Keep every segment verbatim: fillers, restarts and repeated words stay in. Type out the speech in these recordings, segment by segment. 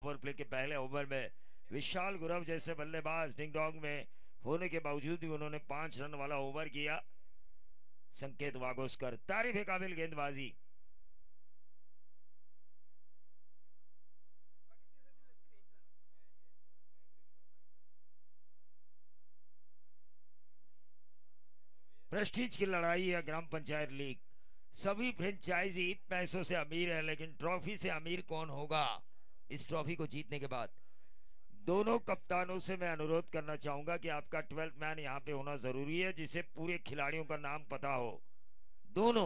Power play के पहले over में विशाल गुरव जैसे बल्लेबाज डिंग डोंग में होने के बावजूद भी उन्होंने पांच रन वाला ओवर किया। संकेत वागोस्कर तारीफ काबिल गेंदबाजी। प्रेस्टीज की लड़ाई है ग्राम पंचायत लीग। सभी फ्रेंचाइजी पैसों से अमीर है, लेकिन ट्रॉफी से अमीर कौन होगा इस ट्रॉफी को जीतने के बाद। दोनों कप्तानों से मैं अनुरोध करना चाहूंगा कि आपका ट्वेल्थ मैन यहाँ पे होना जरूरी है, जिसे पूरे खिलाड़ियों का नाम पता हो। दोनों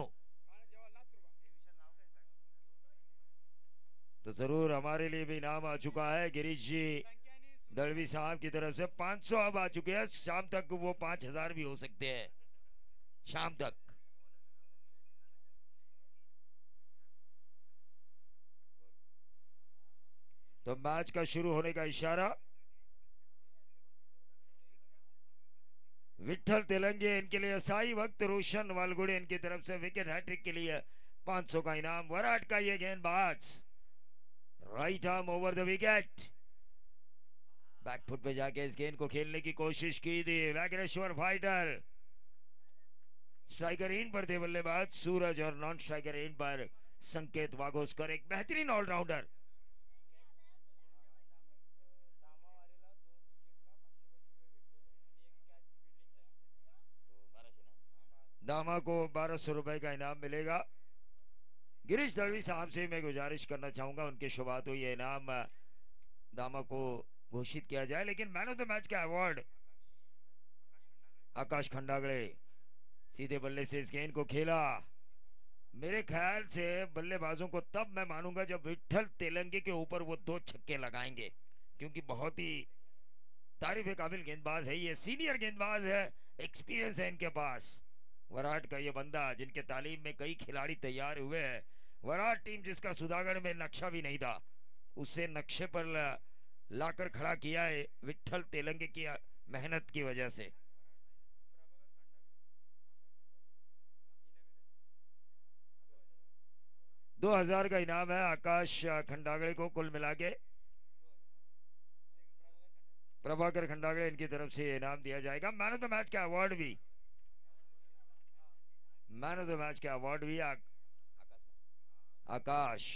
तो जरूर हमारे लिए भी नाम आ चुका है। गिरीश जी दड़वी साहब की तरफ से पांच सौ अब आ चुके हैं। शाम तक वो पांच हजार भी हो सकते हैं शाम तक। तो मैच का शुरू होने का इशारा। विठल तेलंगे इनके लिए साई वक्त रोशन वालगुड़े इनकी तरफ से विकेट हैट्रिक के लिए पांच सौ का इनाम। वराट का ये गेंदबाज right arm over the wicket, backfoot पे जाके इस गेंद को खेलने की कोशिश की थी। वैगनेश्वर फाइटर स्ट्राइकर इन पर थे बल्लेबाज सूरज और नॉन स्ट्राइकर इन पर संकेत वागोस्कर, एक बेहतरीन ऑलराउंडर। दामा को बारह सौ रुपए का इनाम मिलेगा। गिरीश दड़वी साहब से मैं गुजारिश करना चाहूंगा उनके शुरुआत हुई इनाम दामा को घोषित किया जाए, लेकिन मैन ऑफ द मैच का अवार्ड आकाश खंडागड़े सीधे बल्ले से इस गेंद को खेला। मेरे ख्याल से बल्लेबाजों को तब मैं मानूंगा जब विठल तेलंगे के ऊपर वो दो छक्के लगाएंगे, क्योंकि बहुत ही तारीफ काबिल गेंदबाज है ये, सीनियर गेंदबाज है, एक्सपीरियंस है इनके पास। वराट का ये बंदा जिनके तालीम में कई खिलाड़ी तैयार हुए हैं। वराट टीम जिसका सुधागढ़ में नक्शा भी नहीं था, उसे नक्शे पर लाकर खड़ा किया है विठल तेलंगे की मेहनत की वजह से। दो हजार का इनाम है आकाश खंडागड़े को कुल मिला के। प्रभाकर खंडागड़े इनकी तरफ से इनाम दिया जाएगा। मैन ऑफ द मैच का अवार्ड भी मैन ऑफ द मैच का अवार्ड भी आ, आकाश।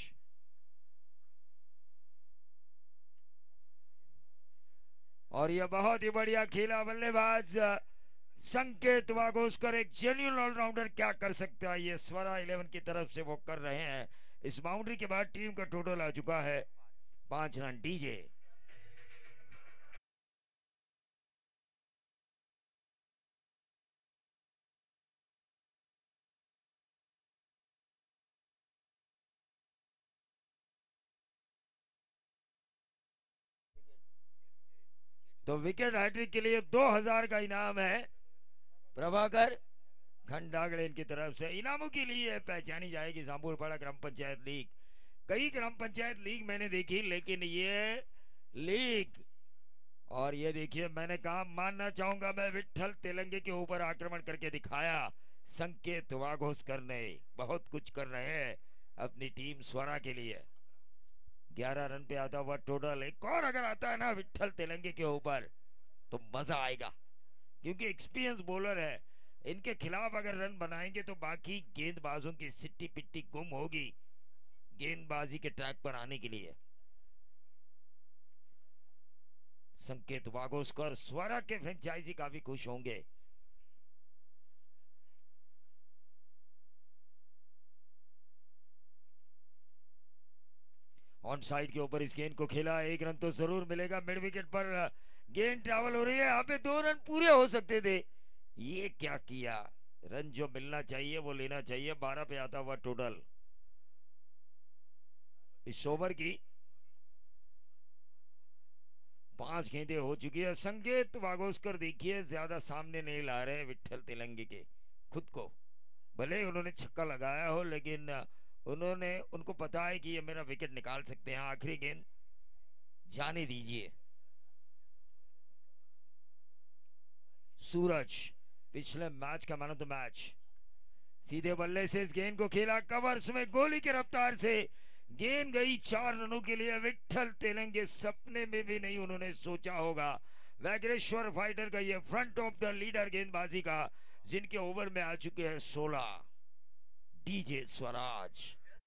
और यह बहुत ही बढ़िया खेला बल्लेबाज संकेत वागोस्कर, एक जेन्युइन ऑलराउंडर क्या कर सकता है ये स्वरा इलेवन की तरफ से वो कर रहे हैं। इस बाउंड्री के बाद टीम का टोटल आ चुका है पांच रन। डीजे तो विकेट हैट्रिक के लिए दो हजार का इनाम है प्रभाकर खंडागड़े इनकी तरफ से। इनामों के लिए पहचानी जाएगी जाम्बुलपाड़ा ग्राम पंचायत लीग। कई ग्राम पंचायत लीग मैंने देखी, लेकिन ये लीग और ये देखिए, मैंने कहा मानना चाहूंगा मैं, विठल तेलंगे के ऊपर आक्रमण करके दिखाया संकेत वागोस्कर ने। बहुत कुछ कर रहे हैं अपनी टीम स्वरा के लिए। ग्यारह रन पे आता हुआ टोटल। एक और अगर आता है ना विठल तेलंगे के ऊपर तो मजा आएगा, क्योंकि एक्सपीरियंस बॉलर है। इनके खिलाफ अगर रन बनाएंगे तो बाकी गेंदबाजों की सिट्टी पिट्टी गुम होगी गेंदबाजी के ट्रैक पर आने के लिए। संकेत वागोस्कर स्वरा के फ्रेंचाइजी काफी खुश होंगे। ऑन साइड के ऊपर इस गेंद को खेला, एक रन तो जरूर मिलेगा। मिड विकेट पर गेंद ट्रैवल हो रही है, यहाँ पे दो रन पूरे हो सकते थे। ये क्या किया, रन जो मिलना चाहिए वो लेना चाहिए। बारह पे आता हुआ टोटल इस ओवर की। पांच गेंदें हो चुकी है। संकेत वागोस्कर देखिए ज्यादा सामने नहीं ला रहे विठल तेलंगे के खुद को। भले उन्होंने छक्का लगाया हो, लेकिन उन्होंने उनको पता है कि ये मेरा विकेट निकाल सकते हैं। आखिरी गेंद जाने दीजिए। सूरज पिछले मैच का मैन ऑफ द मैच, सीधे बल्ले से इस गेंद को खेला, कवर्स में गोली की रफ्तार से गेंद गई चार रनों के लिए। विट्ठल तेलंगे सपने में भी नहीं उन्होंने सोचा होगा। वैग्रेश्वर फाइटर का ये फ्रंट ऑफ द लीडर गेंदबाजी का, जिनके ओवर में आ चुके हैं सोलह। डीजे स्वराज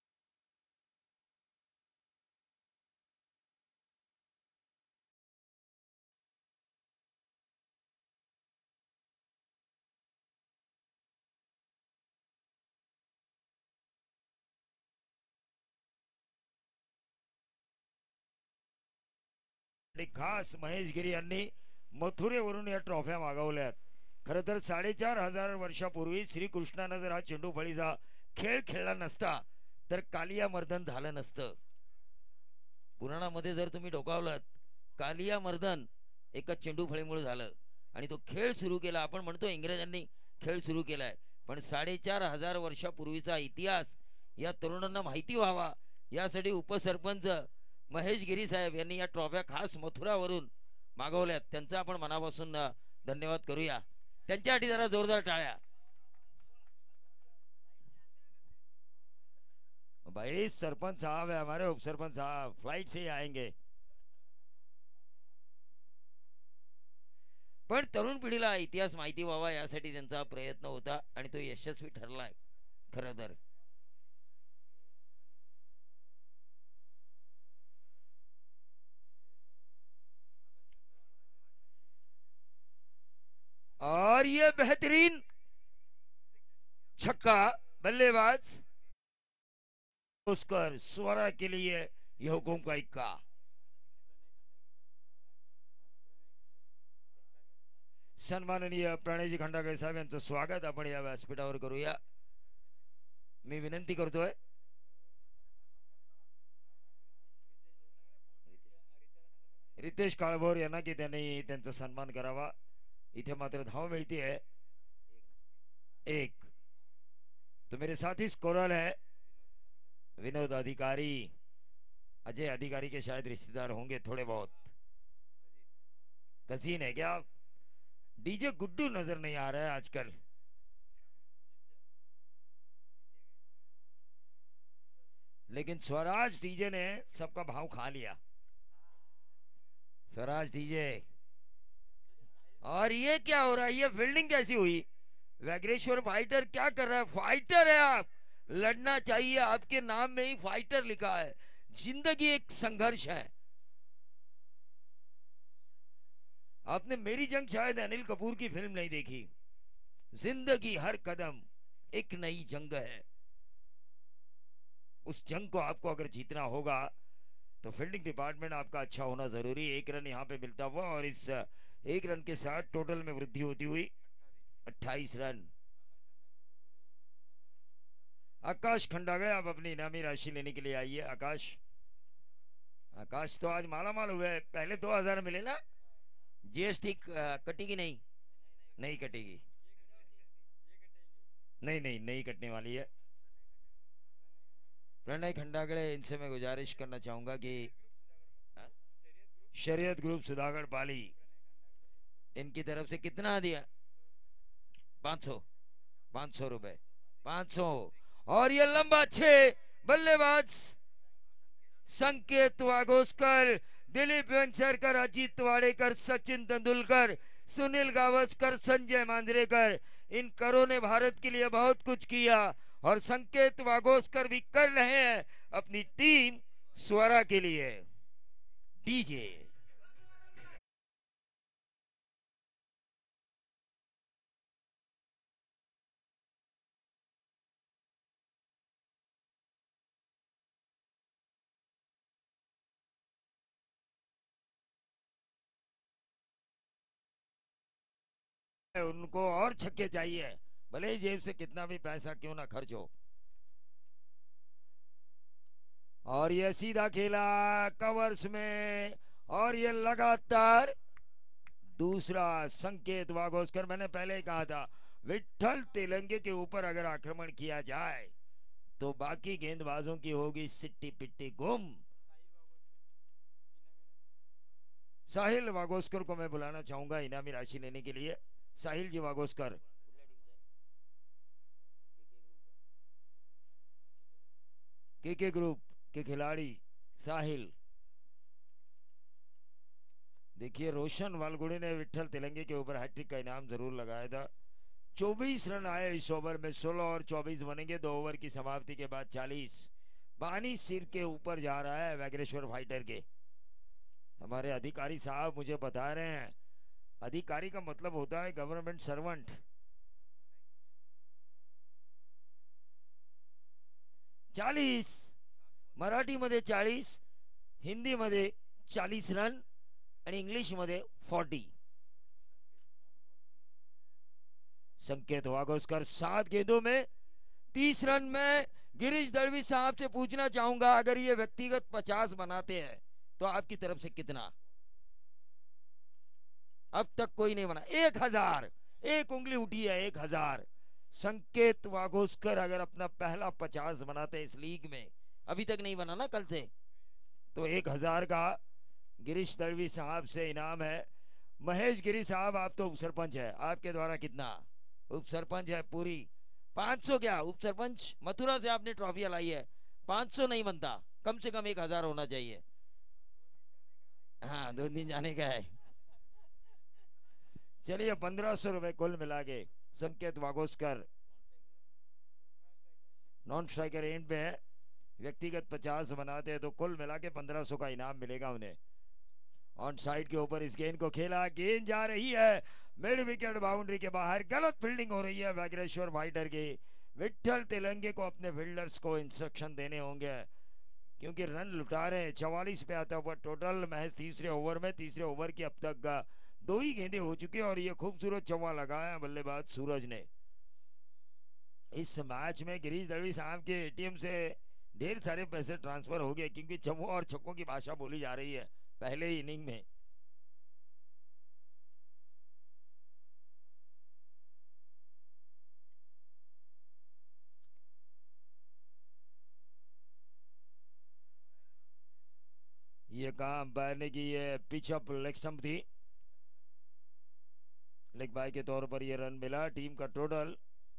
खास महेश गिरी यांनी मथुरेवरून या ट्रॉफ्या मागवल्यात. खरं तर साडेचार हजार वर्षापूर्वी श्रीकृष्णानं जर हा चेंडू फळीचा खेळ खेळला नसता तर कालिया मर्दन झालं नसतं. पुराणामध्ये जर तुम्ही डोकावलात, कालिया मर्दन एका चेंडू फळीमुळे झालं आणि तो खेळ सुरू केला. आपण म्हणतो इंग्रजांनी खेळ सुरू केलाय, पण साडेचार हजार वर्षापूर्वीचा इतिहास या तरुणांना माहिती व्हावा यासाठी उपसरपंच महेश गिरी साहेब यांनी या ट्रॉफ्या खास मथुरावरून मागवल्यात. त्यांचा आपण मनापासून धन्यवाद करूया. त्यांच्यासाठी जरा जोरदार टाळ्या. भाई सरपंच साहब है हमारे, उप सरपंच साहब फ्लाइट से ही आएंगे. पण तरुण पिढीला इतिहास माहिती व्हावा यासाठी त्यांचा प्रयत्न होता आणि तो यशस्वी ठरलाय. खरं तर और ये बेहतरीन छक्का बल्लेबाज उसकर स्वरा के लिए यह हुकुम का इक्का. सन्माननीय प्रणयजी खंडागळे साहेब यांचं स्वागत आपण या व्यासपीठावर करूया. मी विनंती करतोय रितेश काळभोर यांना की त्यांनी त्यांचा सन्मान करावा. इथे मात्र धाव मिळती है एक. तो मेरे साथी स्कोरर है विनोद अधिकारी. अजय अधिकारी के शायद रिश्तेदार होंगे थोड़े बहुत. कजीन है क्या? डीजे गुड्डू नजर नहीं आ रहा है आजकल. लेकिन स्वराज डीजे ने सबका भाव खा लिया. स्वराज डीजे. और ये क्या हो रहा है? ये फील्डिंग कैसी हुई? वैग्रेश्वर फाइटर क्या कर रहा है? फाइटर है आप, लड़ना चाहिए. आपके नाम में ही फाइटर लिखा है. जिंदगी एक संघर्ष है. आपने मेरी जंग शायद अनिल कपूर की फिल्म नहीं देखी. जिंदगी हर कदम एक नई जंग है. उस जंग को आपको अगर जीतना होगा तो फील्डिंग डिपार्टमेंट आपका अच्छा होना जरूरी है. एक रन यहाँ पे मिलता हुआ और इस एक रन के साथ टोटल में वृद्धि होती हुई अट्ठाईस रन. आकाश खंडागड़े आप अपनी इनामी राशि लेने के लिए आइए. आकाश आकाश तो आज माला माल हुए. पहले दो हजार मिले ना. जीएसटी कटेगी? नहीं नहीं कटेगी. नहीं नहीं नहीं कटने वाली है. प्रणय खंडागड़े, इनसे मैं गुजारिश करना चाहूंगा कि शरीयत ग्रुप सुधागढ़ पाली इनकी तरफ से कितना दिया? पांच सौ पांच सौ रुपए पांच सौ. और ये लंबा छे बल्लेबाज संकेत वागोस्कर, दिलीप वेंगसरकर, अजीत वाडेकर, सचिन तेंदुलकर, सुनील गावस्कर, संजय मांजरेकर, इन करों ने भारत के लिए बहुत कुछ किया और संकेत वागोस्कर भी कर रहे हैं अपनी टीम स्वरा के लिए. डीजे उनको और छक्के चाहिए, भले ही जेब से कितना भी पैसा क्यों ना खर्च हो. और ये सीधा खेला कवर्स में और ये लगातार दूसरा. संकेत वागोस्कर, मैंने पहले ही कहा था विट्ठल तेलंगे के ऊपर अगर आक्रमण किया जाए तो बाकी गेंदबाजों की होगी सिट्टी पिट्टी गुम. साहिल वागोस्कर को मैं बुलाना चाहूंगा इनामी राशि लेने के लिए. साहिल जी वागोस्कर. के के ग्रुप के खिलाड़ी साहिल। देखिए रोशन वालगुड़ी ने विठल तिलंगे के ऊपर हैट्रिक का इनाम जरूर लगाया था। चौबीस रन आए इस ओवर में, सोलह और चौबीस बनेंगे दो ओवर की समाप्ति के बाद। चालीस पानी सिर के ऊपर जा रहा है वैग्रेश्वर फाइटर के। हमारे अधिकारी साहब मुझे बता रहे हैं, अधिकारी का मतलब होता है गवर्नमेंट सर्वेंट। चालीस मराठी मध्ये चाळीस, हिंदी मध्ये चालीस रन आणि इंग्लिश मध्ये फोर्टी। संकेत वागोस्कर सात गेंदों में तीस रन में। गिरीश दलवी साहब से पूछना चाहूंगा, अगर ये व्यक्तिगत पचास बनाते हैं तो आपकी तरफ से कितना? अब तक कोई नहीं बना। एक हजार, एक उंगली उठी है, एक हजार। संकेत वागोस्कर अगर अपना पहला पचास बनाते इस लीग में, अभी तक नहीं बना ना कल से, तो एक हजार का गिरीश दलवी साहब से इनाम है। महेश गिरी साहब आप तो उप सरपंच है, आपके द्वारा कितना? उप सरपंच है पूरी पाँच सौ। क्या उप सरपंच मथुरा से आपने ट्रॉफी लाई है, पाँच सौ नहीं बनता, कम से कम एक हजार होना चाहिए। हाँ दो दिन जाने का है। चलिए पंद्रह सौ रुपए कुल मिला के संकेत वागोस्कर नॉन स्ट्राइकर एंड पे है। व्यक्तिगत पचास बनाते हैं तो कुल मिला के पंद्रह सौ का इनाम मिलेगा उन्हें। ऑन साइड के ऊपर इस गेंद को खेला, गेंद जा रही है मिड विकेट बाउंड्री के बाहर। गलत फील्डिंग हो रही है वैग्रेश्वर फाइटर की। विठल तिलंगे को अपने फील्डर्स को इंस्ट्रक्शन देने होंगे क्योंकि रन लुटा रहे हैं। चवालीस पे आता हुआ टोटल महज तीसरे ओवर में। तीसरे ओवर की अब तक दो ही गेंदें हो चुकी है और ये खूबसूरत चौवा लगाया बल्लेबाज सूरज ने। इस मैच में गिरीश दलवी साहब के एटीएम से ढेर सारे पैसे ट्रांसफर हो गए क्योंकि चौवों और छक्कों की भाषा बोली जा रही है पहले ही इनिंग में। ये काम अंपायर ने की, ये पिच अप लेग स्टंप थी, लेग बाय के तौर पर ये रन मिला। टीम का टोटल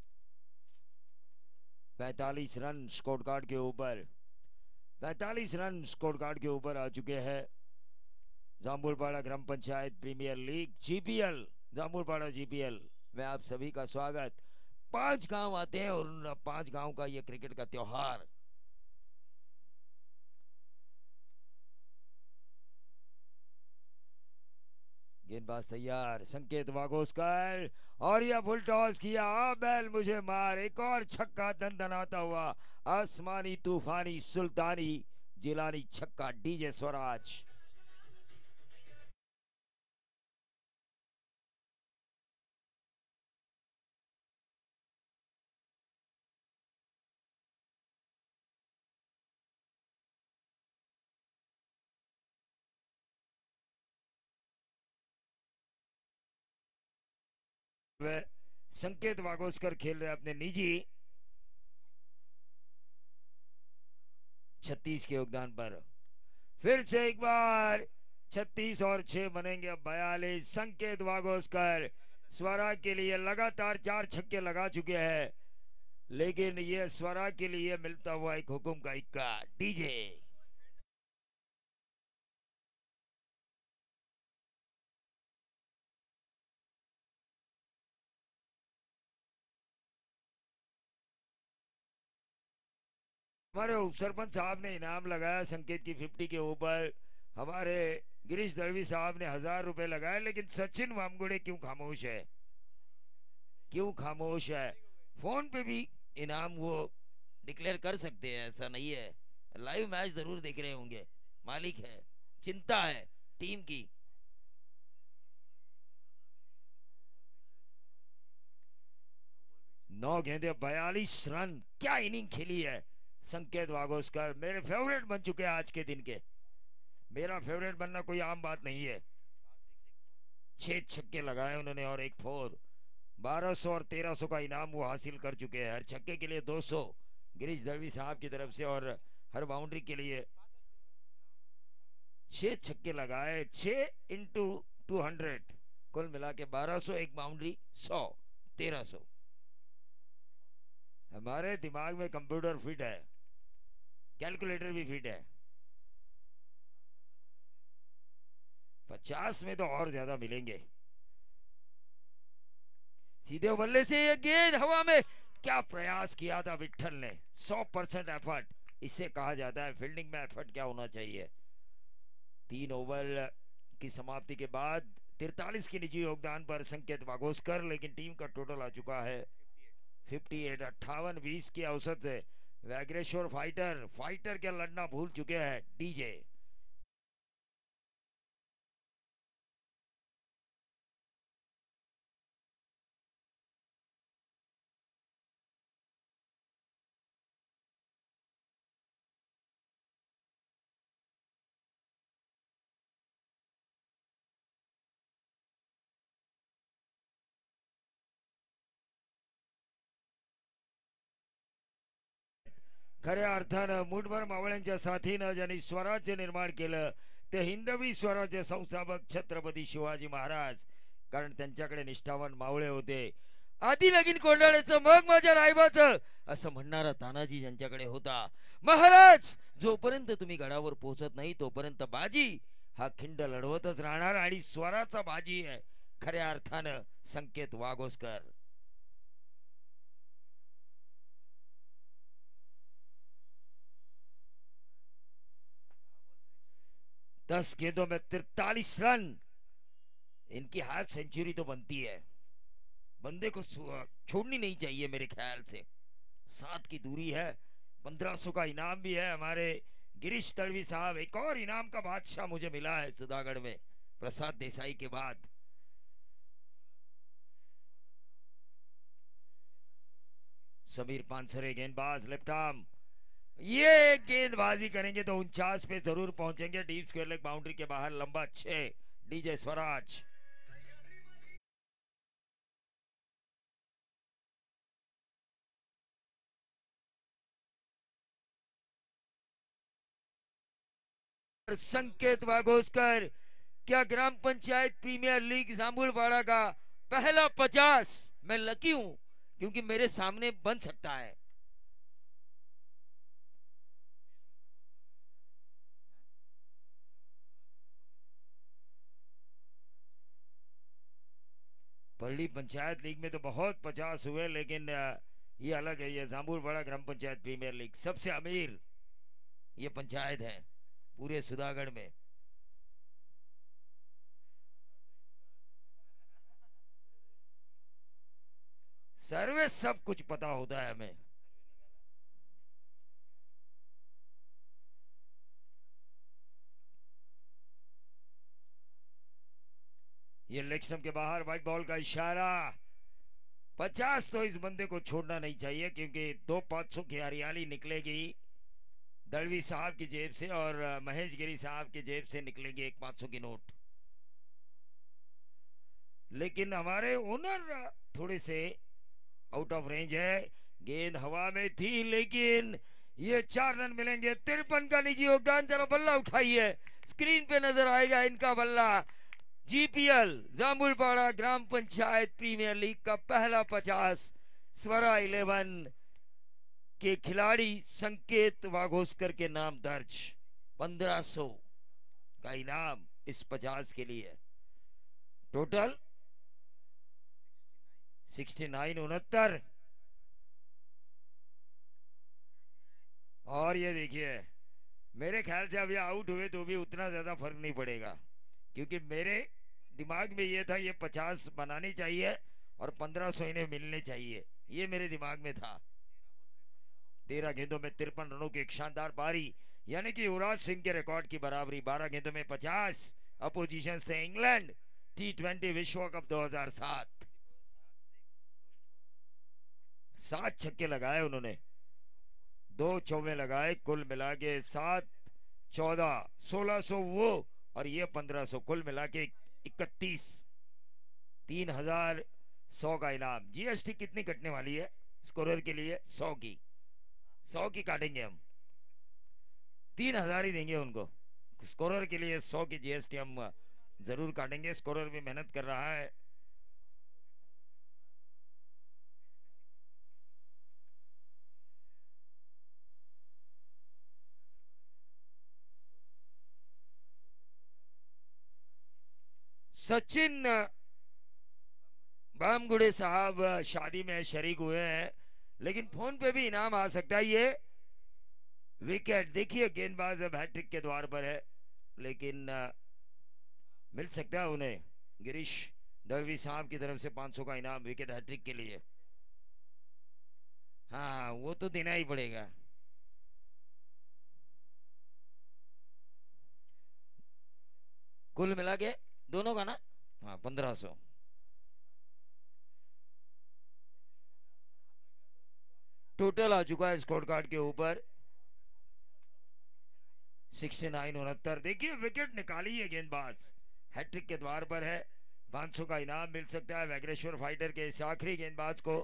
पैंतालीस रन स्कोर कार्ड के ऊपर, पैंतालीस रन स्कोर कार्ड के ऊपर आ चुके हैं। जाम्बुलपाड़ा ग्राम panchayat premier league GPL, Jambulpada GPL में आप सभी का स्वागत। पांच गांव आते हैं और उन पांच गांव का ये क्रिकेट का त्योहार। गेंदबाज तैयार, संकेत वागोस्कर और यह फुल टॉस किया। बैल मुझे मार, एक और छक्का दंदनाता हुआ आसमानी तूफानी सुल्तानी जिलानी छक्का डीजे स्वराज। संकेत वागोस्कर खेल रहे अपने निजी छत्तीस के योगदान पर। फिर से एक बार छत्तीस और छह बनेंगे बयालीस। संकेत वागोस्कर स्वरा के लिए लगातार चार छक्के लगा चुके हैं, लेकिन ये स्वरा के लिए मिलता हुआ एक हुकुम का इक्का। डीजे हमारे उप सरपंच साहब ने इनाम लगाया संकेत की फिफ्टी के ऊपर। हमारे गिरीश दलवी साहब ने हजार रुपए लगाए, लेकिन सचिन वामगुड़े क्यों खामोश है? क्यों खामोश है? फोन पे भी इनाम वो डिक्लेयर कर सकते हैं, ऐसा नहीं है। लाइव मैच जरूर देख रहे होंगे, मालिक है, चिंता है टीम की। नौ गेंदे बयालीस रन, क्या इनिंग खेली है संकेत वागोस्कर। मेरे फेवरेट बन चुके हैं आज के दिन के। मेरा फेवरेट बनना कोई आम बात नहीं है। छह छक्के लगाए उन्होंने और एक फोर। बारह सौ और तेरह सौ का इनाम वो हासिल कर चुके हैं। हर छक्के के लिए दो सौ गिरीश दलवी साहब की तरफ से और हर बाउंड्री के लिए छह छक्के लगाए। छह इंटू टू हंड्रेड कुल मिला के बारह सौ, एक बाउंड्री सौ, तेरह सौ। हमारे दिमाग में कंप्यूटर फिट है, कैलकुलेटर भी फिट है। पचास में तो और ज्यादा मिलेंगे। सीधे बल्ले से ये गेंद हवा में, क्या प्रयास किया था विठल ने, सौ परसेंट एफर्ट, इसे कहा जाता है फील्डिंग में एफर्ट क्या होना चाहिए। तीन ओवर की समाप्ति के बाद तिरतालीस की निजी योगदान पर संकेत वागोस्कर, लेकिन टीम का टोटल आ चुका है अट्ठावन। अट्ठावन बीस की औसत से वैग्रेश्वर फाइटर फाइटर क्या लड़ना भूल चुके हैं डीजे। खऱ्या अर्थानं मुठभर मावळ्यांच्या साथीनं ज्यांनी स्वराज्य निर्माण केलं ते हिंदवी स्वराज्य संस्थापक छत्रपती शिवाजी महाराज, कारण त्यांच्याकडे निष्ठावान मावळे होते। आधी लगीन कोंडाळ्याचं मग माझ्या रायबाचं असं म्हणणारा तानाजी ज्यांच्याकडे होता। महाराज जोपर्यंत तुम्ही गडावर पोहोचत नाही तोपर्यंत बाजी हा खिंड लढवतच राहणार, आणि स्वराचा बाजी आहे खऱ्या अर्थानं संकेत वागोस्कर। दस गेंदों में तिरतालीस रन, इनकी हाफ सेंचुरी तो बनती है, बंदे को छोड़नी नहीं चाहिए मेरे ख्याल से। सात की दूरी है, पंद्रह सौ का इनाम भी है। हमारे गिरीश तड़वी साहब, एक और इनाम का बादशाह मुझे मिला है सुधागढ़ में प्रसाद देसाई के बाद। समीर पानसरे गेंदबाज लेफ्ट आर्म, ये गेंदबाजी करेंगे तो उनचास पे जरूर पहुंचेंगे। डीप स्क्वायर लेग बाउंड्री के बाहर लंबा छह, डीजे स्वराज। संकेत वागोस्कर क्या ग्राम पंचायत प्रीमियर लीग जामुलपाड़ा का पहला पचास, मैं लकी हूं क्योंकि मेरे सामने बन सकता है। परली पंचायत लीग में तो बहुत पचास हुए, लेकिन ये अलग है, ये जामुलपाड़ा ग्राम पंचायत प्रीमियर लीग सबसे अमीर ये पंचायत है पूरे सुधागढ़ में। सर्वे सब कुछ पता होता है हमें। ये लेग स्टंप के बाहर व्हाइट बॉल का इशारा। पचास तो इस बंदे को छोड़ना नहीं चाहिए क्योंकि दो पांच सौ की हरियाली निकलेगी दलवी साहब की जेब से और महेश गिरी साहब की जेब से निकलेगी एक पांच सौ की नोट। लेकिन हमारे ओनर थोड़े से आउट ऑफ रेंज है, गेंद हवा में थी लेकिन ये चार रन मिलेंगे। तिरपन का निजी योगदान, जरा बल्ला उठाइए, स्क्रीन पे नजर आएगा इनका बल्ला। जीपीएल जामुलपाड़ा ग्राम पंचायत प्रीमियर लीग का पहला पचास स्वरा इलेवन के खिलाड़ी संकेत वागोस्कर के नाम दर्ज। पंद्रह सौ का इनाम इस पचास के लिए। टोटल सिक्सटी नाइन उनहत्तर। और ये देखिए मेरे ख्याल से अभी आउट हुए तो भी उतना ज्यादा फर्क नहीं पड़ेगा क्योंकि मेरे दिमाग में ये था ये पचास बनानी चाहिए और पंद्रह सौ इन्हें मिलने चाहिए, ये मेरे दिमाग में था। तेरह गेंदों में तिरपन रनों की एक शानदार पारी, यानी कि युवराज सिंह के रिकॉर्ड की बराबरी। बारह गेंदों में पचास। अपोजिशन थे इंग्लैंड, टी ट्वेंटी विश्व कप दो हज़ार सात। सात छक्के लगाए उन्होंने, दो चौवे लगाए, कुल मिला के सात चौदह सोलह सौ वो और ये पंद्रह सौ, कुल मिला के इकतीस। तीन हजार सौ का इनाम। जीएसटी कितनी कटने वाली है स्कोरर के लिए? सौ की, सौ की काटेंगे हम, तीन हजार ही देंगे उनको। स्कोरर के लिए सौ की जीएसटी हम जरूर काटेंगे। स्कोरर भी मेहनत कर रहा है। सचिन बामगुड़े साहब शादी में शरीक हुए हैं, लेकिन फोन पे भी इनाम आ सकता है। ये विकेट देखिए, गेंदबाज अब हैट्रिक के द्वार पर है, लेकिन मिल सकता है उन्हें गिरीश दलवी साहब की तरफ से पाँच सौ का इनाम विकेट हैट्रिक के लिए। हाँ, वो तो देना ही पड़ेगा। कुल मिला के दोनों का ना, हाँ, पंद्रह सौ। टोटल आ चुका है स्कोर कार्ड के ऊपर सिक्सटी नाइन उनहत्तर। देखिए विकेट निकाली है गेंदबाज, हैट्रिक के द्वार पर है। पाँच सौ का इनाम मिल सकता है वैग्रेश्वर फाइटर के इस आखिरी गेंदबाज को,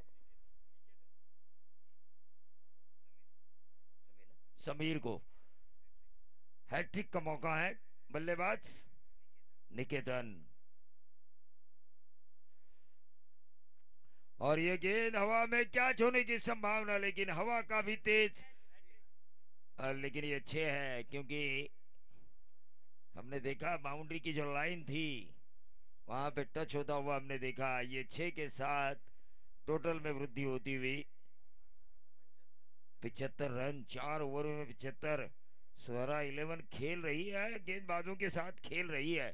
समीर को। हैट्रिक का मौका है बल्लेबाज निकेतन, और ये गेंद हवा में कैच होने की संभावना, लेकिन हवा काफी तेज, लेकिन ये छह है, क्योंकि हमने देखा बाउंड्री की जो लाइन थी वहां पे टच होता हुआ हमने देखा। ये छह के साथ टोटल में वृद्धि होती हुई पिछहत्तर रन, चार ओवर में पिछहत्तर। स्वरा इलेवन खेल रही है, गेंदबाजों के साथ खेल रही है।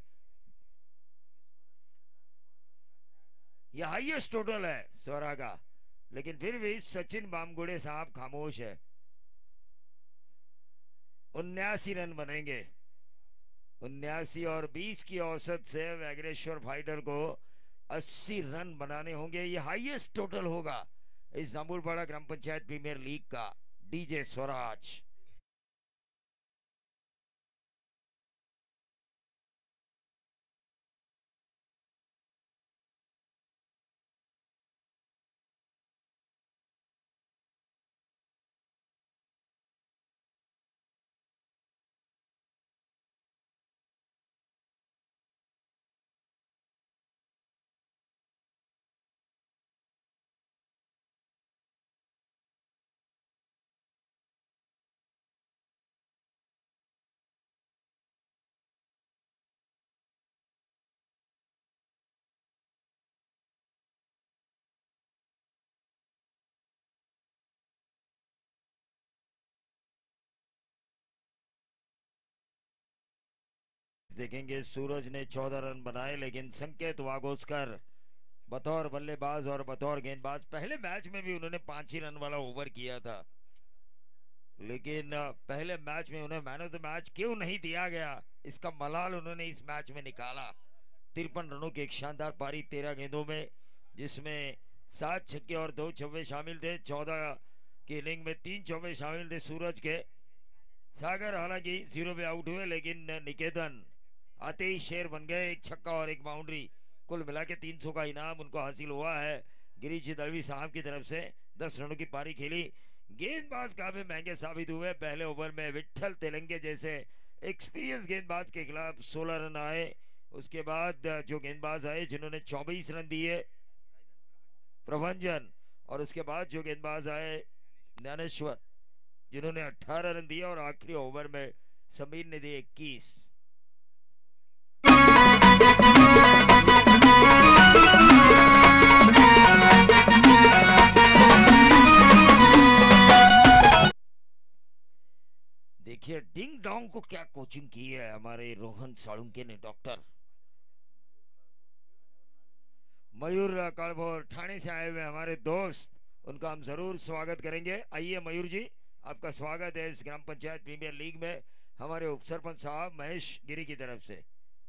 यह हाईएस्ट टोटल है स्वरा का, लेकिन फिर भी सचिन बामगुड़े साहब खामोश है। उन्यासी रन बनेंगे, उन्यासी और बीस की औसत से वैग्रेश्वर फाइटर को अस्सी रन बनाने होंगे। ये हाईएस्ट टोटल होगा इस जामुलपाड़ा ग्राम पंचायत प्रीमियर लीग का। डीजे स्वराज देखेंगे। सूरज ने चौदह रन बनाए, लेकिन संकेत वागोस्कर बतौर बल्लेबाज और बतौर गेंदबाज, पहले मैच में भी उन्होंने पांच ही रन वाला ओवर किया था, लेकिन पहले मैच में उन्हें मैन ऑफ द मैच क्यों नहीं दिया गया, इसका मलाल उन्होंने इस मैच में निकाला। तिरपन रनों की एक शानदार पारी तेरह गेंदों में, जिसमें सात छक्के और दो चौवे शामिल थे। चौदह की इनिंग में तीन चौवे शामिल थे सूरज के। सागर हालांकि जीरो पे आउट हुए, लेकिन निकेतन आते ही शेर बन गए, एक छक्का और एक बाउंड्री। कुल मिला के तीन सौ का इनाम उनको हासिल हुआ है गिरीश दलवी साहब की तरफ से। दस रनों की पारी खेली, गेंदबाज काफी महंगे साबित हुए। पहले ओवर में विठल तेलंगे जैसे एक्सपीरियंस गेंदबाज के खिलाफ सोलह रन आए। उसके बाद जो गेंदबाज आए जिन्होंने चौबीस रन दिए, प्रभंजन, और उसके बाद जो गेंदबाज आए ज्ञानेश्वर, जिन्होंने अठारह रन दिए, और आखिरी ओवर में समीर ने दिए इक्कीस। देखिए डिंग डोंग को क्या कोचिंग की है हमारे रोहन साळुंके ने। डॉक्टर मयूर कालभोर ठाणे से आए हुए हमारे दोस्त, उनका हम जरूर स्वागत करेंगे। आइए मयूर जी, आपका स्वागत है इस ग्राम पंचायत प्रीमियर लीग में हमारे उप सरपंच साहब महेश गिरी की तरफ से।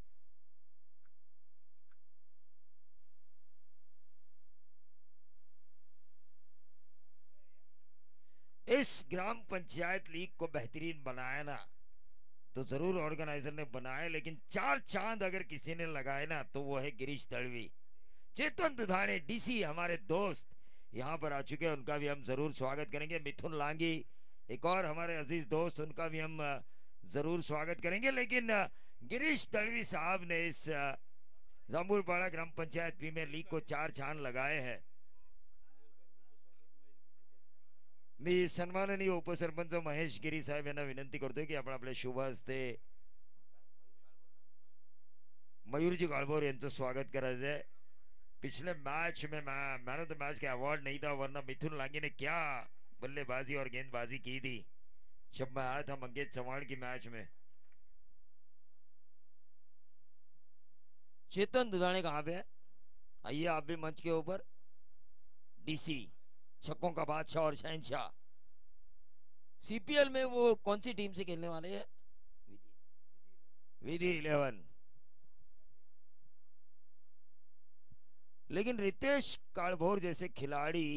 इस ग्राम पंचायत लीग को बेहतरीन बनाया ना तो जरूर ऑर्गेनाइजर ने बनाया, लेकिन चार चांद अगर किसी ने लगाए ना तो वो है गिरीश दलवी। चेतन दुधाने डीसी हमारे दोस्त यहाँ पर आ चुके हैं, उनका भी हम जरूर स्वागत करेंगे। मिथुन लांगी एक और हमारे अजीज दोस्त, उनका भी हम जरूर स्वागत करेंगे। लेकिन गिरीश दलवी साहब ने इस जामुलपाड़ा ग्राम पंचायत प्रीमियर लीग को चार चांद लगाए हैं। मी सन्माननीय उपसरपंच महेश गिरी साहेब यांना विनंती करतोय की आपण आपले शुभ हस्ते मयूरजी काळभोर यांचं स्वागत करायचंय. पिछले मैच में मैन ऑफ द मैच का अवार्ड नहीं था, वरना मिथुन लांगी ने क्या बल्लेबाजी और गेंदबाजी की थी जब मैं आया था मंगेश चौहान की मैच में. चेतन दुधाणे कहां पे है? आइए आप भी मंच के ऊपर. डीसी छक्कों का बादशाह और शहनशाह. सीपीएल में वो कौन सी टीम से खेलने वाले हैं? विधि इलेवन. लेकिन रितेश काळभोर जैसे खिलाड़ी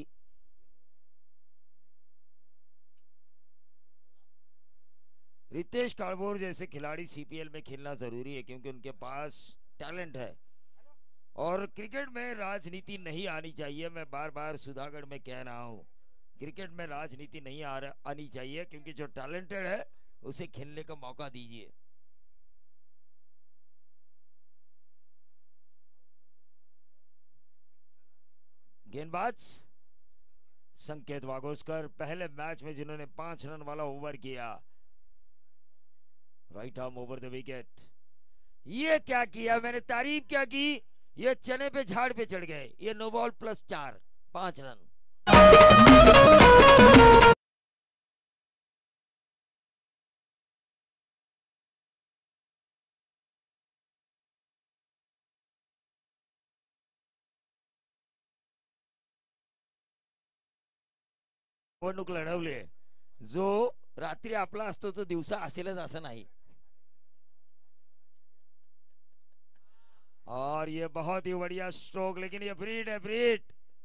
रितेश काळभोर जैसे खिलाड़ी सीपीएल में खेलना जरूरी है, क्योंकि उनके पास टैलेंट है. और क्रिकेट में राजनीति नहीं आनी चाहिए. मैं बार बार सुधागढ़ में कह रहा हूं, क्रिकेट में राजनीति नहीं आ आनी चाहिए, क्योंकि जो टैलेंटेड है उसे खेलने का मौका दीजिए. गेंदबाज संकेत वागोस्कर, पहले मैच में जिन्होंने पांच रन वाला ओवर किया. Right arm over the wicket. ये क्या किया, मैंने तारीफ क्या की, ये चने पे झाड़ पे चढ़ गए. ये नो बॉल प्लस चार, पांच रन. निवडणूक लढवली, जो रात्री आपला असतो तो दिवसा असेलच असं नाही. और ये बहुत ही बढ़िया स्ट्रोक, लेकिन ये फ्रीड है. फ्रीड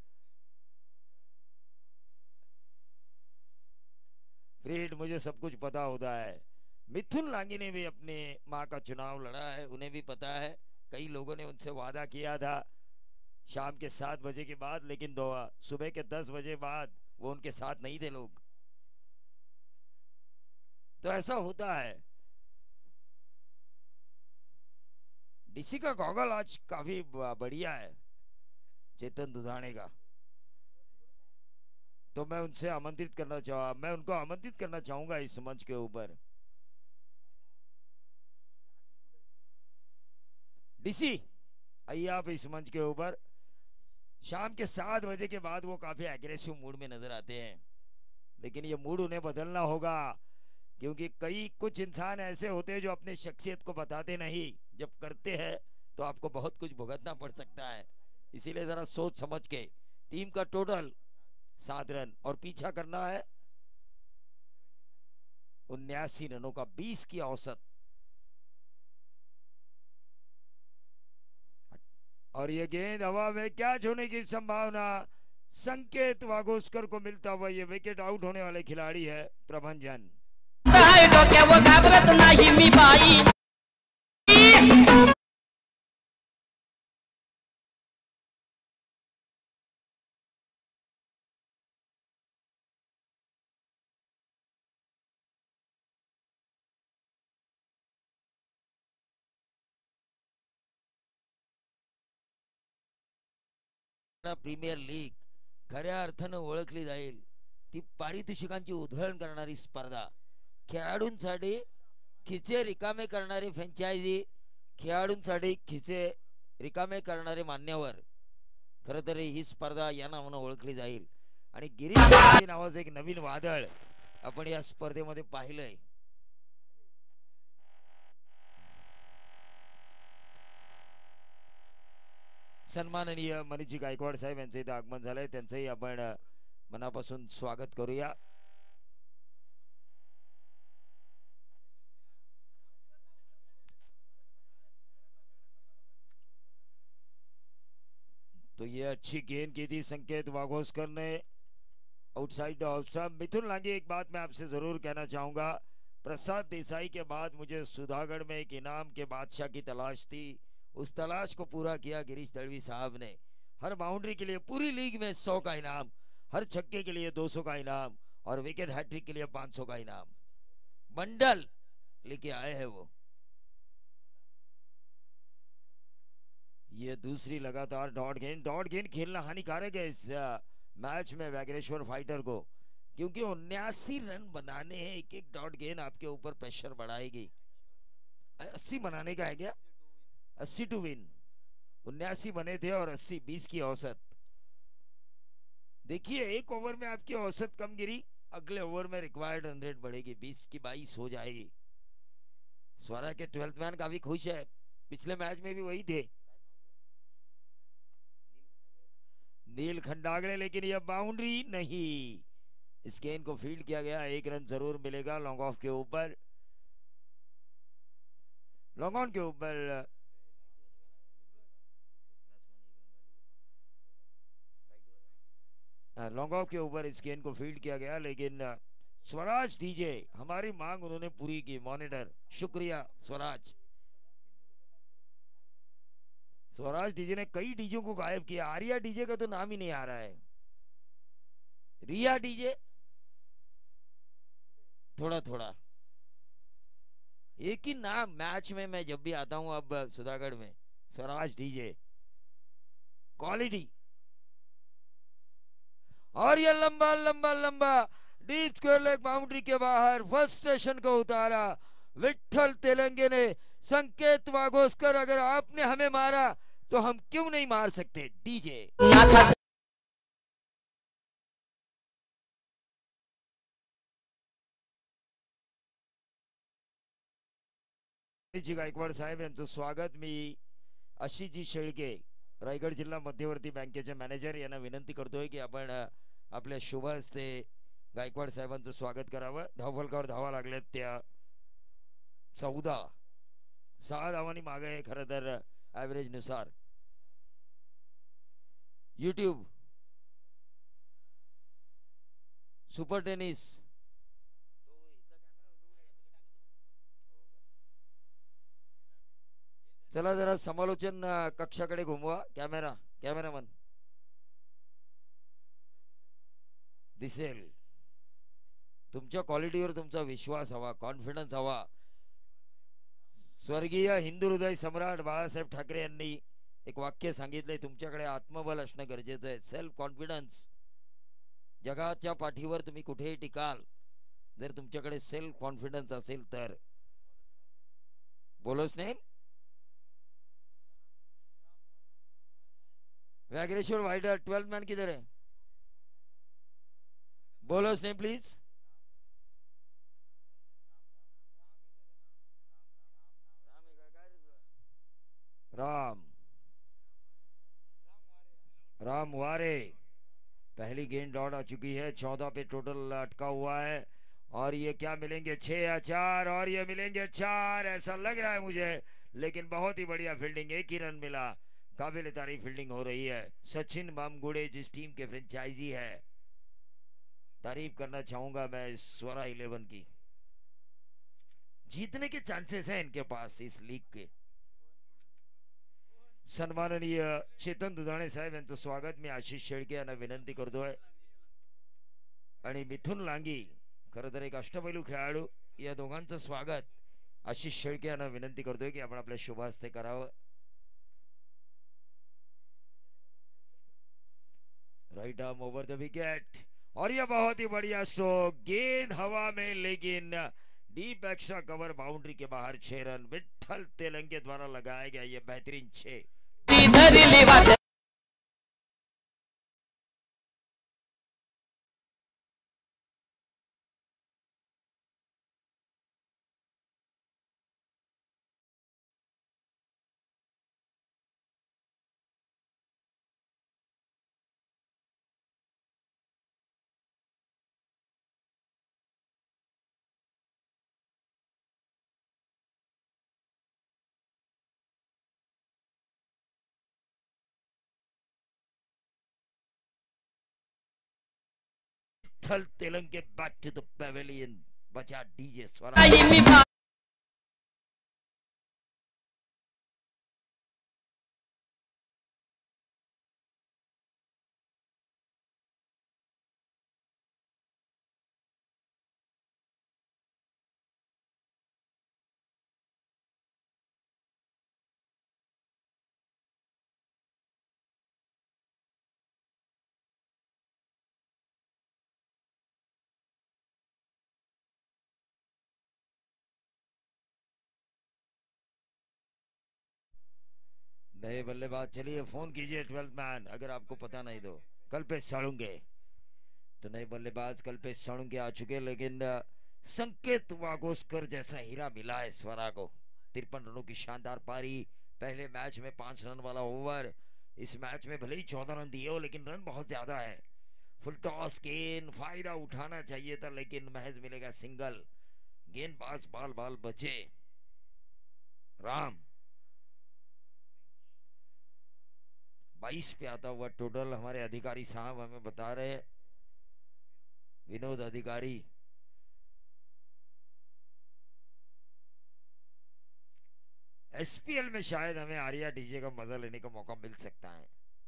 फ्रीड मुझे सब कुछ पता होता है. मिथुन लांगी ने भी अपने मां का चुनाव लड़ा है, उन्हें भी पता है. कई लोगों ने उनसे वादा किया था शाम के सात बजे के बाद, लेकिन दो सुबह के दस बजे बाद वो उनके साथ नहीं थे लोग. तो ऐसा होता है. डीसी का गॉगल आज काफी बढ़िया है, चेतन दुधाणे का. तो मैं उनसे आमंत्रित करना चाहूंगा मैं उनको आमंत्रित करना चाहूंगा इस मंच के ऊपर. डीसी आइए आप इस मंच के ऊपर. शाम के सात बजे के बाद वो काफी एग्रेसिव मूड में नजर आते हैं, लेकिन ये मूड उन्हें बदलना होगा, क्योंकि कई कुछ इंसान ऐसे होते हैं जो अपने शख्सियत को बताते नहीं, जब करते हैं तो आपको बहुत कुछ भुगतना पड़ सकता है. इसीलिए जरा सोच समझ के. टीम का टोटल सात रन और पीछा करना है उन्यासी रनों का, बीस की औसत. और ये गेंद हवा में कैच होने की संभावना. संकेत वागोस्कर को मिलता हुआ ये विकेट. आउट होने वाले खिलाड़ी है प्रभंजन. डोक्यावर घाबरत नाही मी बाई. प्रीमियर लीग खऱ्या अर्थानं ओळखली जाईल, ती पारितोषिकांची उधळण करणारी स्पर्धा. खेळाडूंसाठी खिचे रिकामे करणारे फ्रँचायझी, खेळाडूंसाठी खिचे रिकामे करणारे मान्यवर. खरं तर ही स्पर्धा या नावानं ओळखली जाईल. आणि गिरीश नावाचं एक नवीन वादळ आपण या स्पर्धेमध्ये पाहिलंय. सन्माननीय मनीषजी गायकवाड साहेब यांचं इथं आगमन झालंय, त्यांचंही आपण मनापासून स्वागत करूया. तो ये अच्छी गेंद की थी संकेत वागोस्कर ने outside off stump. Mithun Langi, एक बात मैं आपसे जरूर कहना चाहूंगा, प्रसाद देसाई के बाद मुझे सुधागढ़ में एक इनाम के बादशाह की तलाश थी. उस तलाश को पूरा किया गिरीश दलवी साहब ने. हर बाउंड्री के लिए पूरी लीग में सौ का इनाम, हर छक्के के लिए दो सौ का इनाम और विकेट हैट्रिक के लिए पांच सौ का इनाम बंडल लेके आए हैं वो. ये दूसरी लगातार डॉट गेंद. डॉट गेंद खेलना हानिकारक है इस मैच में वैगरेश्वर फाइटर को, क्योंकि उन्यासी रन बनाने हैं. एक एक डॉट गेंद आपके ऊपर प्रेशर बढ़ाएगी. अस्सी बनाने का है क्या? अस्सी टू विन, उन्यासी बने थे और अस्सी, बीस की औसत। देखिए एक ओवर में आपकी औसत कम गिरी, अगले ओवर में रिक्वायर्ड रन रेट बढ़ेगी, बीस की बाईस हो जाएगी। स्वरा के ट्वेल्थ मैन काफी खुश है, पिछले मैच में भी वही थे नील खंडागड़े, लेकिन यह बाउंड्री नहीं, इस गेंद को फील्ड किया गया, एक रन जरूर मिलेगा लॉन्ग ऑफ के ऊपर, लॉन्ग ऑन के ऊपर। लॉन्ग ऑफ के ऊपर इस गेंद को फील्ड किया गया, लेकिन स्वराज डीजे हमारी मांग उन्होंने पूरी की, मॉनिटर शुक्रिया स्वराज। स्वराज डीजे ने कई डीजे को गायब किया, आर्या डीजे का तो नाम ही नहीं आ रहा है, रिया डीजे थोड़ा थोड़ा एक ही नाम मैच में, मैं जब भी आता हूं अब सुधागढ़ में, स्वराज डीजे क्वालिटी। और ये लंबा लंबा लंबा डीप स्क्वायर लेग बाउंड्री के बाहर फर्स्ट स्टेशन को उतारा विठल तेलंगे ने। संकेत वागोस्कर, अगर आपने हमें मारा तो हम क्यों नहीं मार सकते डीजे। जी गायकवाड साहेब यांचं स्वागत। मी आशिषजी शेळके, रायगड जिल्हा मध्यवर्ती बँकेचे मॅनेजर, यांना विनंती करतोय की आपण आपल्या शुभ हस्ते गायकवाड साहेबांचं स्वागत करावं। धावफलकावर धावा लागल्यात त्या चौदा, सहा धावांनी मागे आहे खरं तर ॲव्हरेज नुसार। यूट्यूब सुपर टेनिस चला जरा समालोचन कक्षाकडे घुमवा, कॅमेरा कॅमेरामन दिसेल। तुमच्या क्वालिटीवर तुमचा विश्वास हवा, कॉन्फिडन्स हवा। स्वर्गीय हिंदू हृदय सम्राट बाळासाहेब ठाकरे यांनी एक वाक्य सांगितलंय, तुमच्याकडे आत्मबल असणं गरजेचं आहे, सेल्फ कॉन्फिडन्स। जगाच्या पाठीवर तुम्ही कुठेही टिकाल जर तुमच्याकडे सेल्फ कॉन्फिडन्स असेल तर। बोलोस नेम व्याघ्रेश्वर वाइडर, ट्वेल्थ मैन किधर है, bowler's name please. Ram Ram वारे, पहली गेंद डॉट आ चुकी है, चौदह पे टोटल अटका हुआ है। और ये क्या मिलेंगे, छह या चार, और ये मिलेंगे चार ऐसा लग रहा है मुझे, लेकिन बहुत ही बढ़िया फील्डिंग, एक ही रन मिला, काबिल तारीफ फील्डिंग हो रही है। सचिन बामगुड़े जिस टीम के फ्रेंचाइजी है, तारीफ करना चाहूंगा मैं स्वरा इलेवन की, जीतने के चांसेस हैं इनके पास इस लीग के। सन्माननीय चेतन दुधाणे साहेब यांचं स्वागत मी आशिष शेळके यांना विनंती करतोय। आणि मिथुन लांगी, खरं तर एक अष्टपैलू खेळाडू, या दोघांचं स्वागत आशिष शेळके यांना विनंती करतोय की आपण आपल्या शुभ हस्ते करावं। Right arm over the wicket, और यह बहुत ही बढ़िया स्ट्रोक, गेंद हवा में लेकिन डीप एक्स्ट्रा कवर बाउंड्री के बाहर, छह रन विठल तेलंगे द्वारा लगाया गया ये बेहतरीन छह। Telange back to the pavilion, बचा डीजे स्वरा। नए बल्लेबाज, चलिए फोन कीजिए ट्वेल्थ मैन अगर आपको पता नहीं तो। कल्पेश साळुंके, तो नए बल्लेबाज कल्पेश साळुंके आ चुके, लेकिन संकेत वागोस्कर जैसा हीरा मिला है स्वरा को। तिरपन रनों की शानदार पारी, पहले मैच में पांच रन वाला ओवर। इस मैच में भले ही चौदह रन दिए हो, लेकिन रन बहुत ज्यादा है। फुल टॉस गेंद, फायदा उठाना चाहिए था, लेकिन महज मिलेगा सिंगल। गेंदबाज बाल बाल बचे। राम बाईस पे आता हुआ टोटल, हमारे अधिकारी साहब हमें बता रहे हैं, विनोद अधिकारी। एसपीएल में शायद हमें आर्या डीजे का मजा लेने का मौका मिल सकता है,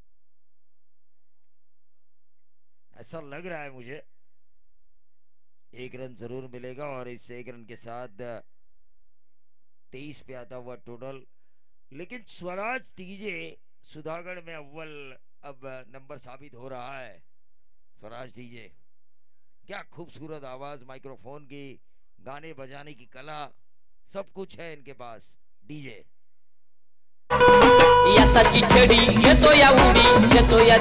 ऐसा लग रहा है मुझे। एक रन जरूर मिलेगा, और इस एक रन के साथ तेईस पे आता हुआ टोटल। लेकिन स्वराज डीजे सुधागढ़ में अव्वल अब नंबर साबित हो रहा है। स्वराज डीजे, क्या खूबसूरत आवाज, माइक्रोफोन की, गाने बजाने की कला, सब कुछ है इनके पास। डीजे याता चिचडी घेतो या उडी घेतो या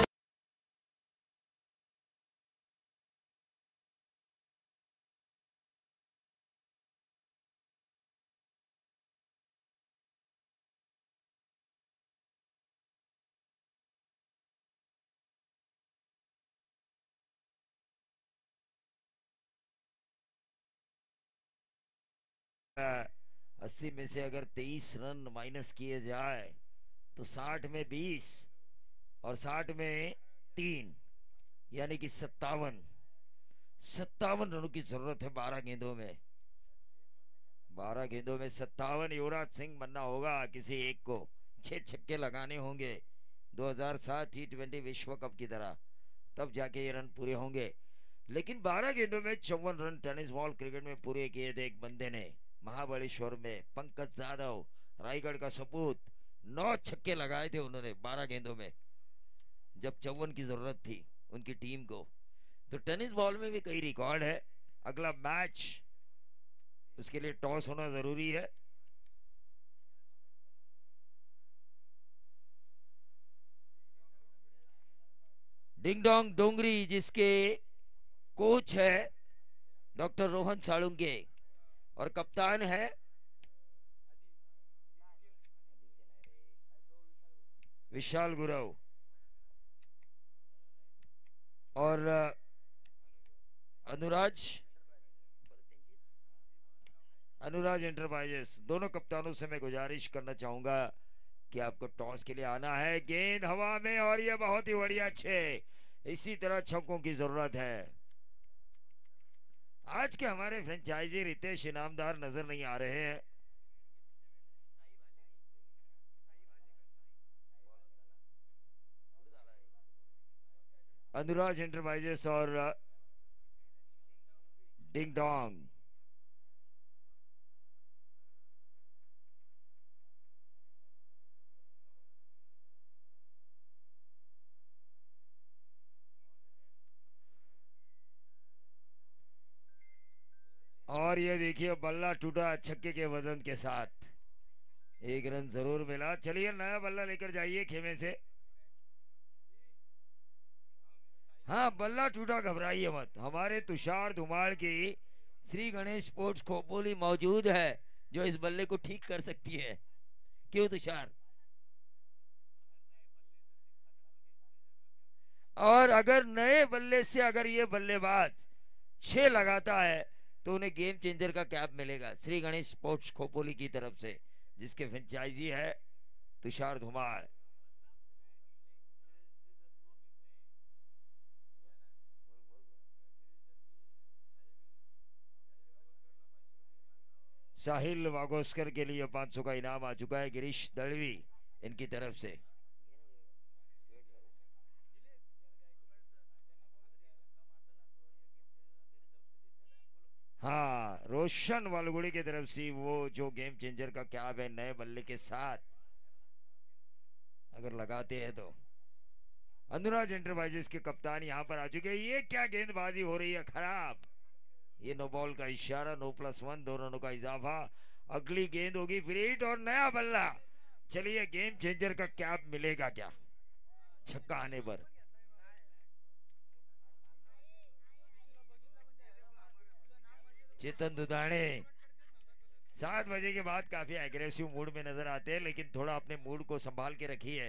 अस्सी में से अगर तेईस रन माइनस किए जाए तो साठ में बीस और साठ में तीन, यानी कि सत्तावन सत्तावन रनों की जरूरत है बारह गेंदों में। बारह गेंदों में सत्तावन, युवराज सिंह बनना होगा किसी एक को, छह छक्के लगाने होंगे दो हज़ार सात टी ट्वेंटी विश्व कप की तरह, तब जाके ये रन पूरे होंगे। लेकिन बारह गेंदों में चौवन रन टेनिस बॉल क्रिकेट में पूरे किए थे एक बंदे ने, महाबलेश्वर में पंकज जाधव, रायगढ़ का सपूत। नौ छक्के लगाए थे उन्होंने बारह गेंदों में, जब चौवन की जरूरत थी उनकी टीम को। तो टेनिस बॉल में भी कई रिकॉर्ड है। अगला मैच, उसके लिए टॉस होना जरूरी है। डिंग डोंग डोंगरी, जिसके कोच है डॉक्टर रोहन साळुंके और कप्तान है विशाल गुरव, और अनुराज अनुराज एंटरप्राइजेस। दोनों कप्तानों से मैं गुजारिश करना चाहूंगा कि आपको टॉस के लिए आना है। गेंद हवा में, और ये बहुत ही बढ़िया छे, इसी तरह छक्कों की जरूरत है। आज के हमारे फ्रेंचाइजी रितेश इनामदार नजर नहीं आ रहे हैं। अनुराज एंटरप्राइजेस और डिंग डोंग। और ये देखिए बल्ला टूटा छक्के के वजन के साथ, एक रन जरूर मिला। चलिए नया बल्ला लेकर जाइए खेमे से। हाँ, बल्ला टूटा, घबराइए मत, हमारे तुषार धुमाड़ की श्री गणेश स्पोर्ट्स खोपोली मौजूद है जो इस बल्ले को ठीक कर सकती है। क्यों तुषार? और अगर नए बल्ले से अगर ये बल्लेबाज छह लगाता है तो उन्हें गेम चेंजर का कैप मिलेगा श्री गणेश स्पोर्ट्स खोपोली की तरफ से, जिसके फ्रेंचाइजी है तुषार धुमाड़। साहिल वागोस्कर के लिए पांच सौ का इनाम आ चुका है गिरीश दड़वी इनकी तरफ से। हाँ, रोशन वालगुड़ी की तरफ से वो जो गेम चेंजर का कैप है नए बल्ले के साथ अगर लगाते हैं तो। अनुराज एंटरप्राइजेस के कप्तान यहां पर आ चुके हैं। ये क्या गेंदबाजी हो रही है खराब, ये नो बॉल का इशारा, नो प्लस वन, दो रनों का इजाफा। अगली गेंद होगी फिर हिट और नया बल्ला चलिए गेम चेंजर का कैप मिलेगा क्या छक्का आने पर? चेतन दुधाणे सात बजे के बाद काफी एग्रेसिव मूड में नजर आते हैं, लेकिन थोड़ा अपने मूड को संभाल के रखिए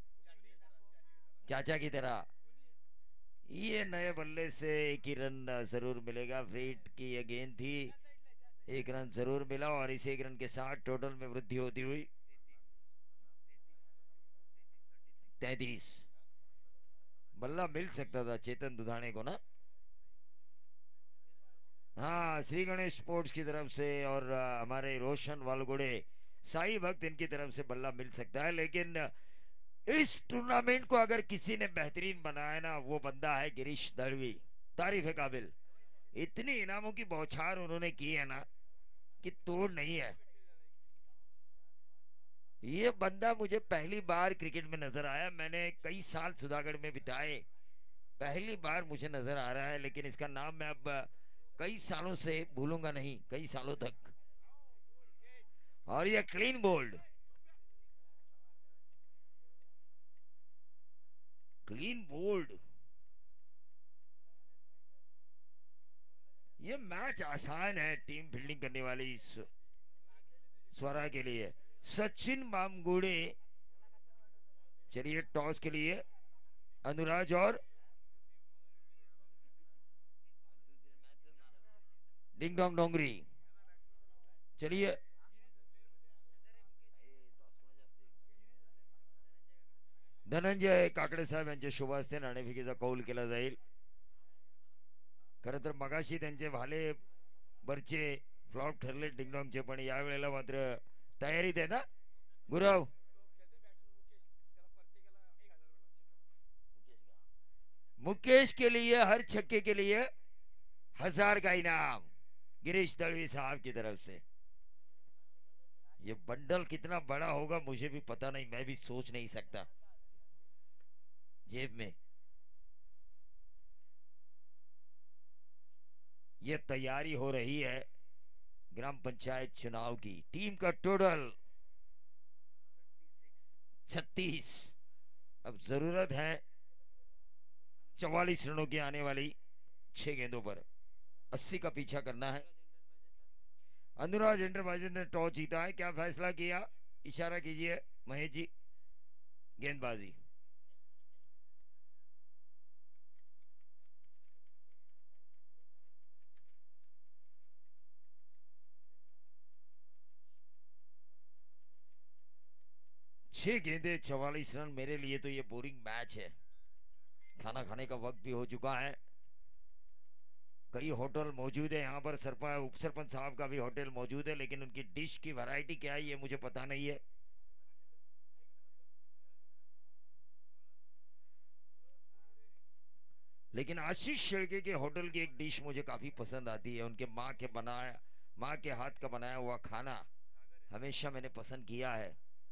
चाचा की तरह। ये नए बल्ले से एक ही रन जरूर मिलेगा। फ्रीट की ये गेंद थी, एक रन जरूर मिला और इस एक रन के साथ टोटल में वृद्धि होती हुई तैतीस। बल्ला मिल सकता था चेतन दुधाणे को ना। हाँ, श्री गणेश स्पोर्ट्स की तरफ से और आ, हमारे रोशन वालगुड़े साई भक्त इनकी तरफ से बल्ला मिल सकता है, लेकिन इस टूर्नामेंट को अगर किसी ने बेहतरीन बनाया ना, वो बंदा है गिरीश दड़वी। तारीफ है काबिल। इतनी इनामों की बौछार उन्होंने की है ना कि तोड़ नहीं है। ये बंदा मुझे पहली बार क्रिकेट में नजर आया। मैंने कई साल सुधागढ़ में बिताए, पहली बार मुझे नजर आ रहा है, लेकिन इसका नाम मैं अब कई सालों से भूलूंगा नहीं, कई सालों तक। और ये क्लीन बोल्ड, क्लीन बोल्ड। ये मैच आसान है टीम फील्डिंग करने वाली स्वरा के लिए। सचिन मामगुड़े, चलिए टॉस के लिए अनुराज और डिंग डोंग डोंगरी। चलिए धनंजय काकडे साहेब यांच्या शुभ हस्ते नाणेफेकीचा कौल केला जाईल। खरं तर मगाशी त्यांचे भाले बरचे फ्लॉप ठरले डिंगडॉंगचे, पण या वेळेला मात्र तयारीत आहे ना गुरव। मुकेश के लिए हर छक्के के लिए हजार का इनाम गिरीश दड़वी साहब की तरफ से। ये बंडल कितना बड़ा होगा मुझे भी पता नहीं, मैं भी सोच नहीं सकता। जेब में ये तैयारी हो रही है ग्राम पंचायत चुनाव की। टीम का टोटल छत्तीस। अब जरूरत है चौवालीस रनों की आने वाली छह गेंदों पर। अस्सी का पीछा करना है। अनुराज एंटरप्राइजेज ने टॉस जीता है, क्या फैसला किया? इशारा कीजिए महेश जी। गेंदबाजी छह गेंदे चवालीस रन। मेरे लिए तो ये बोरिंग मैच है। खाना खाने का वक्त भी हो चुका है। कई होटल मौजूद है यहाँ पर, सरपंच उप सरपंच साहब का भी होटल मौजूद है, लेकिन उनकी डिश की वैरायटी क्या है ये मुझे पता नहीं है। लेकिन आशीष शेड़के के होटल की एक डिश मुझे काफी पसंद आती है। उनके माँ के बनाया माँ के हाथ का बनाया हुआ खाना हमेशा मैंने पसंद किया है।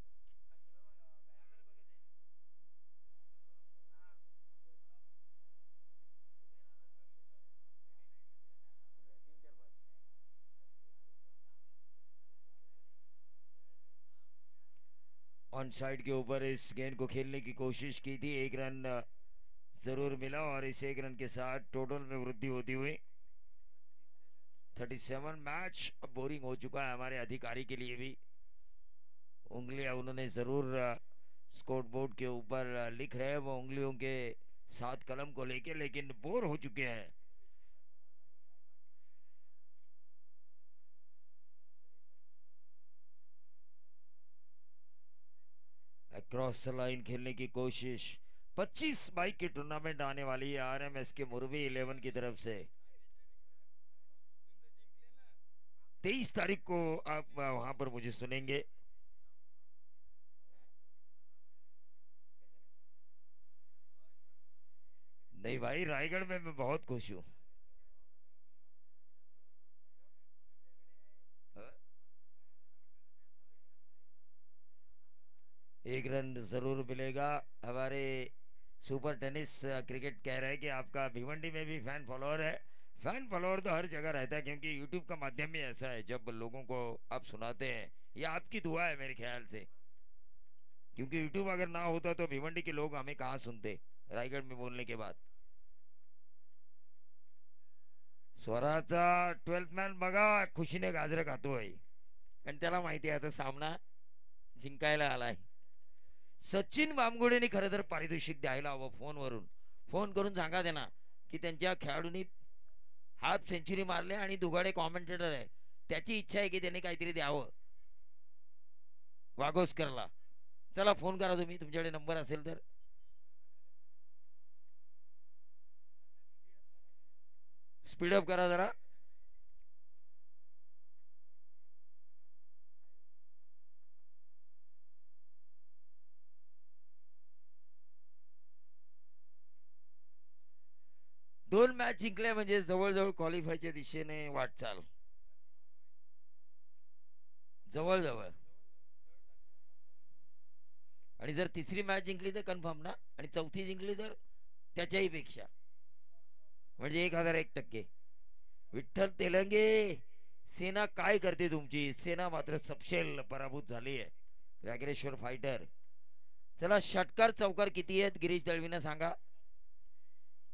ऑन साइड के ऊपर इस गेंद को खेलने की कोशिश की थी, एक रन जरूर मिला और इस एक रन के साथ टोटल में वृद्धि होती हुई सैंतीस। मैच अब बोरिंग हो चुका है हमारे अधिकारी के लिए भी। उंगलियां उन्होंने जरूर स्कोर बोर्ड के ऊपर लिख रहे हैं वो उंगलियों के साथ कलम को लेके, लेकिन बोर हो चुके हैं। क्रॉस लाइन खेलने की कोशिश। पच्चीस बाइक की टूर्नामेंट आने वाली है आरएमएस के मुरबी इलेवन की तरफ से। तेईस तारीख को आप वहां पर मुझे सुनेंगे। नहीं भाई, रायगढ़ में मैं बहुत खुश हूं। एक रन जरूर मिलेगा। हमारे सुपर टेनिस क्रिकेट कह रहे हैं कि आपका भिवंडी में भी फैन फॉलोअर है। फैन फॉलोअर तो हर जगह रहता है, क्योंकि यूट्यूब का माध्यम ही ऐसा है, जब लोगों को आप सुनाते हैं, ये आपकी दुआ है मेरे ख्याल से। क्योंकि यूट्यूब अगर ना होता तो भिवंडी के लोग हमें कहाँ सुनते रायगढ़ में बोलने के बाद। स्वराचा ट्वेल्थ मॅन बघा खुशीने गाजर खातोय, कारण त्याला माहिती आहे आता सामना जिंकायला आलाय। सचिन बामगुडेने खरं तर पारितोषिक द्यायला हवं, फोनवरून फोन करून सांगा त्यांना की त्यांच्या खेळाडूंनी हाफ सेंचुरी मारले आणि दुगाडे कॉमेंटेटर आहे, त्याची इच्छा आहे की त्यांनी काहीतरी द्यावं वागोस्करला। चला फोन करा तुम्ही, तुमच्याकडे नंबर असेल तर। स्पीडअप करा जरा। दोन मॅच जिंकले म्हणजे जवळजवळ क्वालिफायच्या दिशेने वाटचाल, जवळजवळ। आणि जर तिसरी मॅच जिंकली तर कन्फर्म ना, आणि चौथी जिंकली तर त्याच्याही पेक्षा, म्हणजे एक हजार एक टक्के। विठ्ठल तेलंगे, सेना काय करते तुमची? सेना मात्र सपशेल पराभूत झाली आहे, व्याघ्रेश्वर फायटर। चला षटकार चौकार किती आहेत गिरीश दळवीनं सांगा।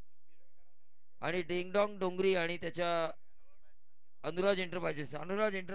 आणि डिंगडॉंग डोंगरी आणि त्याच्या अनुराज एंटरप्राइजेस अनुराज एंटर